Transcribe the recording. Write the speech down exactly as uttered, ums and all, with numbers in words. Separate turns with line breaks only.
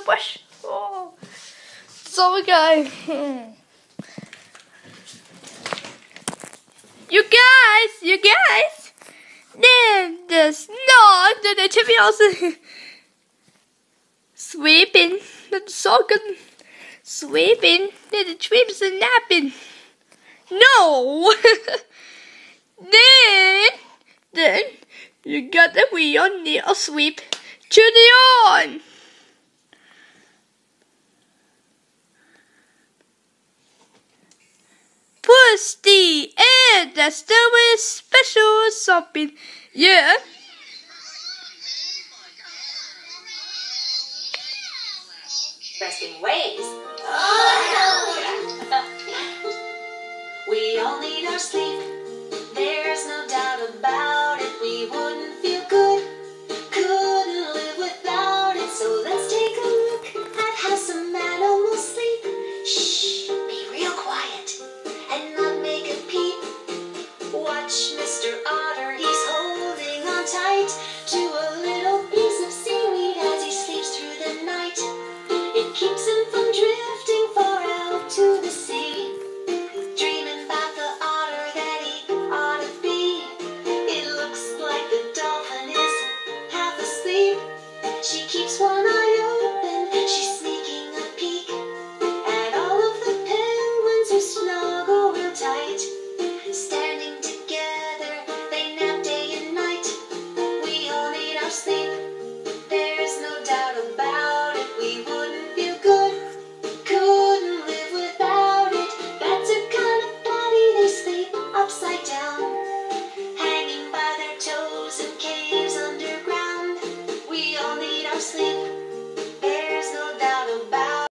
brush. Oh, sorry guys. You guys, you guys. Then the snow, the the chippy also sweeping. The so good sweeping. Then the trips are napping. No. then, then you got the wheel near a sweep to the on. Push the air, that's the way special shopping. Yeah.
Resting ways. Oh, no. We all need our sleep. There's no doubt about it. We wouldn't feel good. Couldn't live without it. So let's take a look at how some animals sleep. Shh, be real quiet and not make a peep. Watch Mister Otter. He's holding on tight to a little piece of seaweed as he sleeps through the night. It keeps him from drifting far out to the sea.